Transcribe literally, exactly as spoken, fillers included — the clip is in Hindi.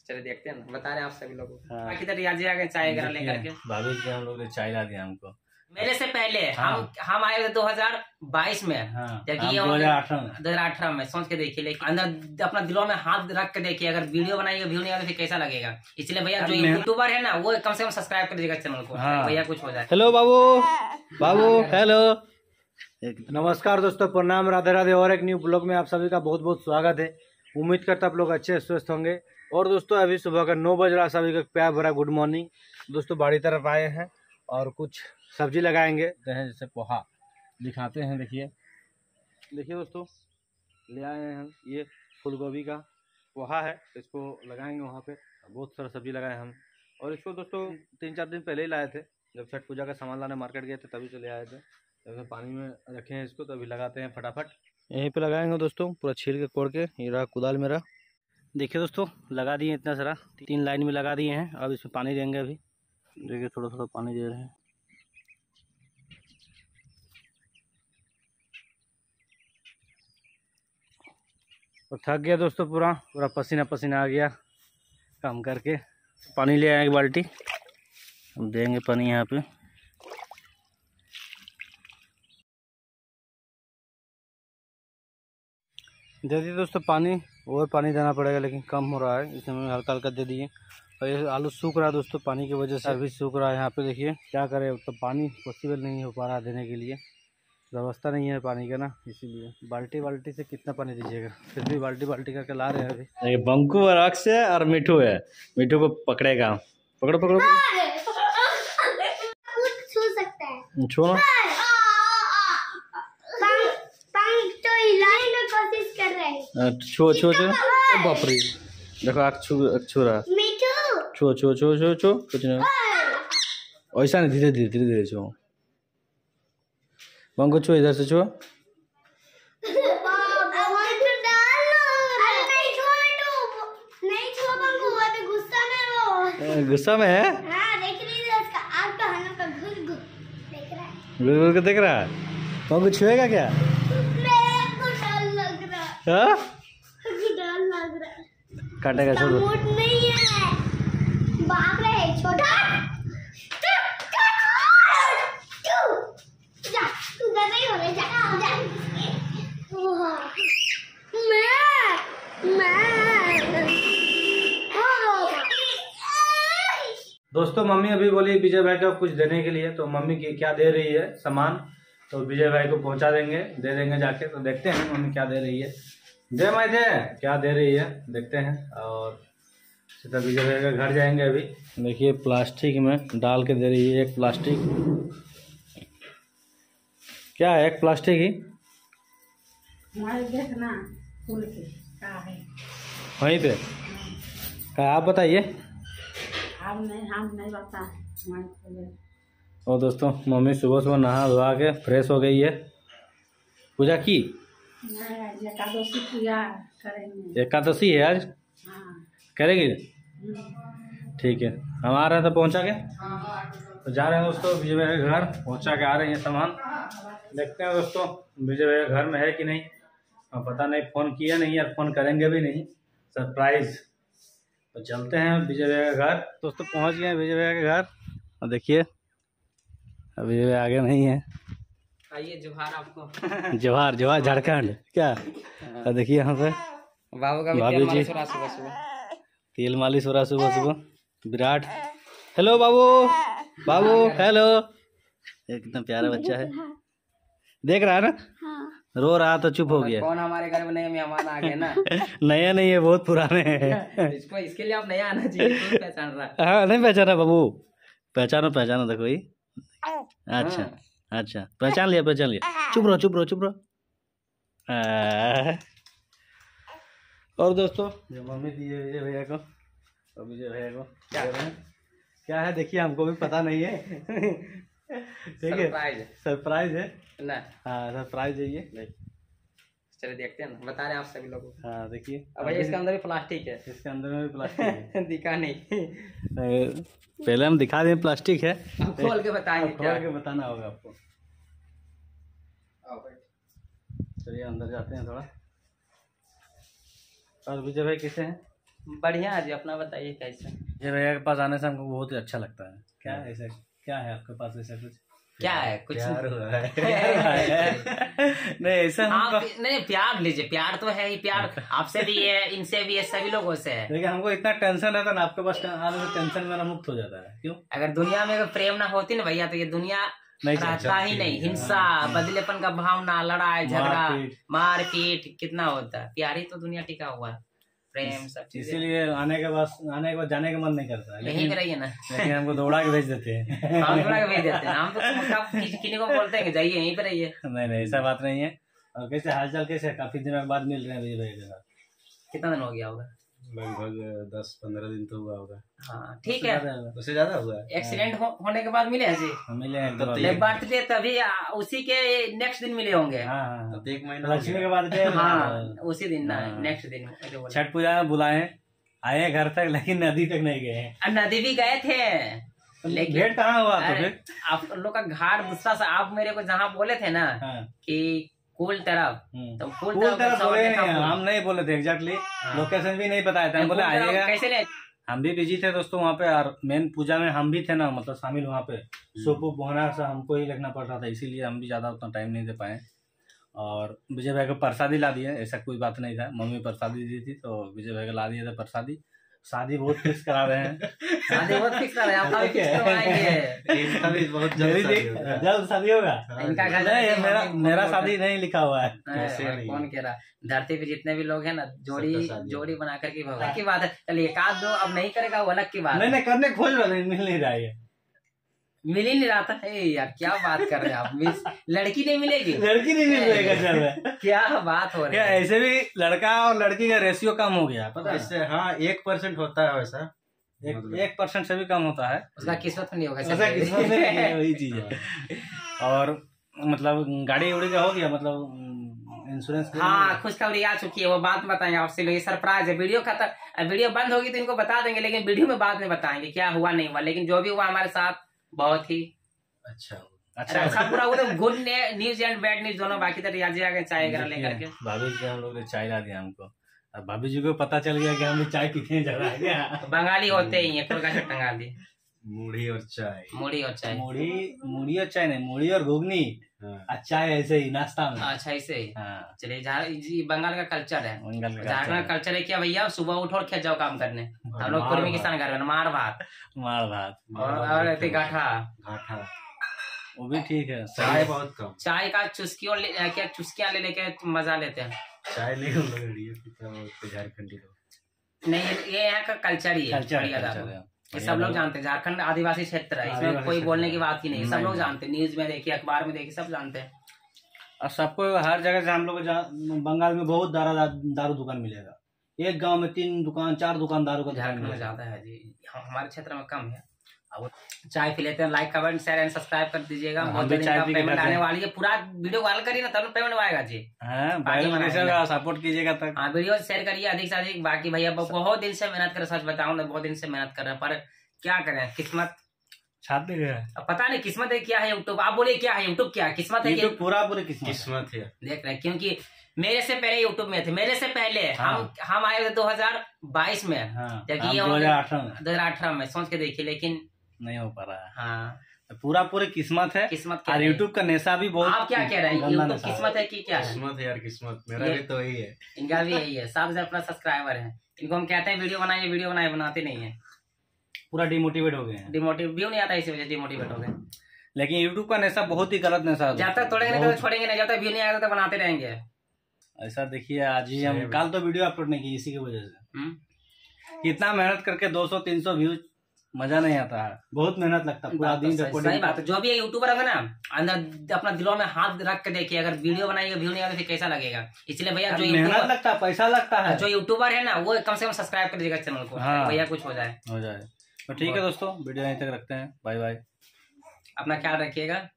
चलिए देखते हैं ना, बता रहे हैं आप सभी लोगों को। हाँ। किधर रियाजी आ गए चाय वगैरह लेकर के। भाभी जी हम लोग ने चाय ला दिया हमको मेरे से पहले। हाँ। हम हम आए थे दो हज़ार बाईस में। हाँ। दो हज़ार अठारह में दो हज़ार अठारह में सोच के देखिए, लेकिन अंदर अपना दिलों में हाथ रख के देखिए, अगर वीडियो बनाएगा व्यू नहीं आएगा फिर कैसा लगेगा। इसलिए भैया जो यूट्यूबर है ना वो कम से कम सब्सक्राइब कर दीजिएगा चैनल को। हाँ। भैया कुछ हो जाए। हेलो बाबू बाबू हेलो नमस्कार दोस्तों, प्रणाम, राधे राधे। और एक न्यू ब्लॉग में आप सभी का बहुत बहुत स्वागत है। उम्मीद करता आप लोग अच्छे स्वस्थ होंगे। और दोस्तों अभी सुबह का नौ बज रहा, सभी का प्यार भरा गुड मॉर्निंग। दोस्तों बाड़ी तरफ आए हैं और कुछ सब्जी लगाएंगे जैसे पोहा दिखाते हैं। देखिए देखिए दोस्तों ले आए हैं हम, ये फूल गोभी का पोहा है, इसको लगाएंगे वहाँ पे। बहुत सारा सब्जी लगाए हम, और इसको दोस्तों तीन चार दिन पहले ही लाए थे, जब छठ पूजा का सामान लाने मार्केट गए थे तभी चले आए थे। तो पानी में रखे हैं इसको, तो अभी लगाते हैं फटाफट। यहीं पे लगाएंगे दोस्तों, पूरा छील के कोड़ के। ये रहा कुदाल मेरा। देखिए दोस्तों लगा दिए इतना सारा, तीन लाइन में लगा दिए हैं। अब इसमें पानी देंगे अभी। देखिए थोड़ा थोड़ा पानी दे रहे हैं। और थक गया दोस्तों, पूरा पूरा पसीना पसीना आ गया काम करके। पानी ले आए एक बाल्टी, हम देंगे पानी यहाँ पे। दे दिए दोस्तों पानी, और पानी देना पड़ेगा लेकिन कम हो रहा है, इसमें हल्का हल्का दे दिए। और ये आलू सूख रहा है दोस्तों, पानी की वजह से अभी सूख रहा है। यहाँ पे देखिए क्या करें, तो पानी पॉसिबल नहीं हो पा रहा देने के लिए, व्यवस्था नहीं है पानी का ना, इसीलिए बाल्टी बाल्टी से कितना पानी दीजिएगा। फिर भी बाल्टी बाल्टी करके ला रहे हैं अभी। ये बंकू और अक्षय और मिठू है, मिठू को पकड़ेगा। पकड़ो पकड़ो छू सकता है, छू ना। छो छो छो बाप रे, देखो आँख छू छू रहा। छो छो छो छो छो कुछ नहीं, ऐसा नहीं, धीरे धीरे धीरे धीरे छो। बंको छो, इधर से छो। गुस्सा में है, गुल गुल देख रहा है। बंको छुएगा क्या? हाँ? काटेगा, छोड़ो। नहीं है, बाप रे, छोटा। जा, तू घर नहीं हो, जा, जा। मैं, मैं। दोस्तों मम्मी अभी बोली विजय भाई को कुछ देने के लिए, तो मम्मी की क्या दे रही है सामान, तो विजय भाई को पहुंचा देंगे, दे देंगे जाके। तो देखते हैं मम्मी क्या दे रही है। जय माई दे क्या दे रही है देखते हैं। और सीधा विजय भाई का घर जाएंगे अभी। देखिए प्लास्टिक में डाल के दे रही है, एक प्लास्टिक। क्या है एक प्लास्टिक ही? देखना फूल के क्या है वहीं पे क्या, आप बताइए। हम नहीं हम नहीं बता। और दोस्तों मम्मी सुबह सुबह नहा धोआ के फ्रेश हो गई है, पूजा की। एकादशी पूजा करेंगे। एकादशी है आज। हाँ। करेगी, ठीक है। हम आ रहे हैं तो पहुंचा के तो जा रहे हैं दोस्तों विजय भाई के घर, पहुंचा के आ रहे हैं सामान। देखते हैं दोस्तों विजय भाई घर में है कि नहीं, हम पता नहीं, फ़ोन किया नहीं यार, फ़ोन करेंगे भी नहीं, सरप्राइज। तो चलते हैं विजय भाई के घर। दोस्तों पहुंच गए हैं विजय भाई के घर, और देखिए अभी भाई आगे नहीं है। आइए जोहार आपको। जोहार जोहार झारखंड क्या। और देखिए यहाँ पे बाबू का भाभी जी सुबह सुबह तेल मालिश हो रहा सुबह सुबह। विराट हेलो बाबू बाबू हेलो, एकदम प्यारा बच्चा है, देख रहा है ना। हाँ। रो रहा तो चुप हो गया। कौन हमारे घर में नए मेहमान आ गए ना। नया नहीं है, बहुत पुराने हैं। इसको इसके लिए आप नया आना चाहिए, तो पहचान रहा है। हाँ नहीं पहचाना बाबू, पहचानो पहचानो, देखो ये। अच्छा अच्छा पहचान लिया पहचान लिया। चुप रहो चुप रहो चुप रहो। और दोस्तों जो मम्मी दी है विजय भैया को, और विजय भैया को क्या है क्या है देखिए, हमको भी पता नहीं है। ठीक है, सरप्राइज सरप्राइज है ना। हाँ सरप्राइज है ये। चलिए देखते हैं ना, बता रहे हैं आप सभी लोगों को। हाँ देखिए अब भैया इसके अंदर भी प्लास्टिक है, इसके अंदर में भी प्लास्टिक है। दिखा नहीं, पहले हम दिखा दें प्लास्टिक है, आप खोल के बताएंगे, खोल के बताना होगा आपको। चलिए अंदर जाते हैं थोड़ा। और विजय भाई कैसे हैं? बढ़िया है जी, अपना बताइए कैसे। ये भैया के पास आने से हमको बहुत ही अच्छा लगता है। क्या है ऐसा, क्या है आपके पास ऐसा कुछ? क्या है कुछ प्यार हुआ है नहीं ऐसा आप हमको, नहीं प्यार लीजिए, प्यार तो है ही, प्यार आपसे भी है, इनसे भी है, सभी लोगों से है। देखिए हमको इतना टेंशन रहता ना, आपके पास आने से टेंशन मेरा मुक्त हो जाता है। क्यों? अगर दुनिया में अगर प्रेम ना होती ना भैया तो ये दुनिया नहीं रहता ही नहीं। हिंसा, बदलेपन का भावना, लड़ाई झगड़ा, मारपीट। मारपीट कितना होता है। प्यार ही तो दुनिया टिका हुआ है, प्रेम सब चीजें। इसीलिए आने के बाद आने के बाद जाने का मन नहीं करता, यहीं लेकिन पे रहिए ना। लेकिन हमको दौड़ा के भेज देते हैं हम थोड़ा भेज देते हैं, हम तो कब किसी किसी को बोलते हैं कि जाइए यहीं पे रहिए। नहीं नहीं ऐसा बात नहीं है। और कैसे हालचाल कैसे? काफी दिनों के बाद मिल रहे हैं भैया भैया के साथ। कितना दिन हो गया होगा? लगभग दस पंद्रह दिन तो हुआ होगा। हाँ ठीक है। उससे ज्यादा हुआ है। एक्सीडेंट हो, होने के बाद मिले हैं जी? हम मिले हैं एकदम। ले बर्थडे तभी आ, उसी के नेक्स्ट दिन मिले होंगे। हाँ हाँ तब तो एक महीना हो लक्ष्मी गया। के बाद गए। हाँ उसी दिन ना, हाँ। नेक्स्ट दिन ऐसे बोला। छठ पूजा में बुलाए, आए घर तक, लेकिन नदी तक नहीं गए। और नदी भी गए थे, लेकिन भेंट कहाँ हुआ तो अरे, फिर? आप लोग का घाट दूसरा सा, आप मेरे को जहाँ बोले थे ना हाँ। कि कुल तरफ, हम्म। तो कुल फूल तरफ तरफ सब बोले देखा नहीं, फूल। हम नहीं बोले थे एग्जैक्टली, हाँ। लोकेशन भी नहीं बताया था। हम कुल बोले तरफ आइएगा। कैसे ले? हम भी बिजी थे दोस्तों वहाँ पे, और मेन पूजा में हम भी थे ना, मतलब शामिल वहाँ पे। सूप वूप होना से हमको ही लगना पड़ रहा था, इसीलिए हम भी ज्यादा उतना टाइम नहीं दे पाए। और विजय भाई को प्रसादी ला दिए, ऐसा कोई बात नहीं था। मम्मी प्रसादी दी थी तो विजय भाई को ला दिए थे प्रसादी। शादी बहुत फिक्स करा रहे हैं। शादी बहुत फिक्स कर रहे हैं, आपका भी फिक्स करवाएंगे। इनका भी बहुत जल्दी जल्दी देख- जल्द शादी होगा। इनका घर नहीं ये मेरा मेरा शादी नहीं लिखा हुआ है। कैसे है, नहीं? कौन कह रहा? धरती पे जितने भी लोग हैं ना, जोड़ी सबका शादी जोड़ी बना करके भगवान की बात है। चलिए एक आध दो अब नहीं करेगा वो अलग की बात नहीं है। नहीं करने खोज रहे, मिल नहीं रहा है। मिल ही नहीं रहा था। ए यार क्या बात कर रहे हैं आप, मिस लड़की नहीं मिलेगी? लड़की नहीं मिल रही है चल रहा है। क्या बात हो रही क्या है? ऐसे भी लड़का और लड़की का रेशियो कम हो गया, पता है? इससे हाँ एक परसेंट होता है वैसा। एक एक परसेंट से भी कम होता है। उसका किस्मत में नहीं होगा। ऐसा किस्मत में नहीं है, वही चीज है। और मतलब गाड़ी उड़ी का हो गया, मतलब इंश्योरेंस। हाँ खुशखबरी आ चुकी है, वो बात बताएंगे आपसे लोग। ये सरप्राइज है। वीडियो खत्म, वीडियो बंद होगी तो इनको बता देंगे, लेकिन वीडियो में बाद में बताएंगे क्या हुआ नहीं हुआ। लेकिन जो भी हुआ हमारे साथ बहुत ही अच्छा अच्छा अच्छा पूरा वो good news and bad news दोनों। बाकी तो रियाजी आ गए चाय वगैरह लेकर के। भाभी जी हम लोग ने चाय ला दिया हमको, और भाभी जी को पता चल गया कि हम लोग चाय पीते हैं ज्यादा है क्या। बंगाली होते ही है, कोलका से टंगाली, मुढ़ी और चाय। मुड़ी और चाय। मुड़ी मुड़ी और चाय नहीं, मुड़ी और घुगनी हाँ। और चाय ऐसे ही नाश्ता में। अच्छा ऐसे ही। हाँ चलिए झार- जी, बंगाल का कल्चर है। बंगाल का झारखंड का कल्चर है क्या भैया? सुबह उठो और खेत जाओ काम करने। हम लोग कुर्मी किसान घर में मार भात मार भात, और और रहते गाठा। घाटा। वो भी ठीक है। चाय बहुत कम। चाय का चुस्कियों ले क्या चुस्कियां ले लेके मजा लेते हैं। चाय नहीं हम लोग रेडियो पीता है झारखंडी लोग। नहीं ये- ये यहाँ का कल्चर ही है। कल्चर बढ़िया कल्चर दादा। है। ये सब लोग जानते हैं। झारखंड आदिवासी क्षेत्र है, इसमें आदिवासी कोई क्षेत्र बोलने है। की बात ही नहीं है। सब नहीं, लोग नहीं। जानते हैं, न्यूज में देखिए, अखबार में देखिए, सब जानते हैं। और सबको हर जगह से हम लोग जहाँ- बंगाल में बहुत दारू दारू दुकान मिलेगा। एक गांव में तीन दुकान चार दुकान दारू का दुकान झारखंड में मिलेगा। ज्यादा है जी, हम- हमारे क्षेत्र में कम है। अब चाय पी लेते हैं। Like comment share and subscribe कर दीजिएगा। हम बहुत भी जल्दी चाय इनका पी के पेमेंट जाते आने हैं। वाली है। पूरा वीडियो वायरल करिए ना तब पेमेंट आएगा जी। हाँ बाकी भाई बनाएंगे। सपोर्ट कीजिएगा तक। हाँ वीडियो शेयर करिए अधिक से अधिक। बाकी भैया बहुत दिन से मेहनत कर, सच बताऊं तो बहुत दिन से मेहनत कर रहे हैं, पर क्या करें किस्मत। छाते गए अब पता नहीं किस्मत है क्या है यूट्यूब। आप बोलिए क्या है यूट्यूब? क्या किस्मत है? यूट्यूब कि पूरा पूरी किस्मत है। किस्मत है। देख रहे हैं, क्योंकि मेरे से पहले यूट्यूब में थे। मेरे से पहले हाँ। हम हम आए थे दो हजार बाईस में। हाँ जबकि हम ये दो हजार अठारह में दो हजार अठारह में सोच के देखिए, लेकिन नहीं हो पा रहा है। हाँ पूरा पूरी किस्मत है। किस्मत क्या और है? यूट्यूब का नेशा भी बहुत। आप क्या कह रहे हैं? गंदा यूट्यूब नेशा है। किस्मत है कि क्या है? किस्मत है यार, किस्मत। मेरा ये- भी तो यही है। इनका भी यही है। सात हजार प्लस सब्सक्राइबर है। इनको हम कहते हैं वीडियो बनाइए, वीडियो बनाए, बनाते नहीं है। पूरा डिमोटिवेट हो गए हैं। डिमोटिव व्यू नहीं आता, इसी वजह से डिमोटिवेट हो गए। लेकिन यूट्यूब का नेशा बहुत ही गलत नेशा है। जब तक तोड़ेंगे नहीं तो छोड़ेंगे नहीं, जब तक व्यू नहीं आएगा तो बनाते रहेंगे। ऐसा देखिए आज ही हम सही कल तो वीडियो अपलोड नहीं की इसी की वजह से। हम्म? कितना मेहनत करके दो सौ तीन सौ व्यूज मजा नहीं आता है, बहुत मेहनत लगता है पूरा बात तो दिन सही- recording सही बात है। जो भी है यूट्यूबर होगा ना, अंदर अपना दिलों में हाथ रख के देखिए। अगर वीडियो बनाएगा व्यू नहीं आएगा तो फिर कैसा लगेगा? इसलिए भैया जो मेहनत यूट्यूबर लगता है, पैसा लगता है। जो यूट्यूबर है ना, वो कम से कम सब्सक्राइब कर दीजिएगा चैनल को। हाँ। भैया कुछ हो जाए। हो जाए तो ठीक है दोस्तों, वीडियो यहीं तक रखते हैं। Bye bye. अपना ख्याल रखिएगा।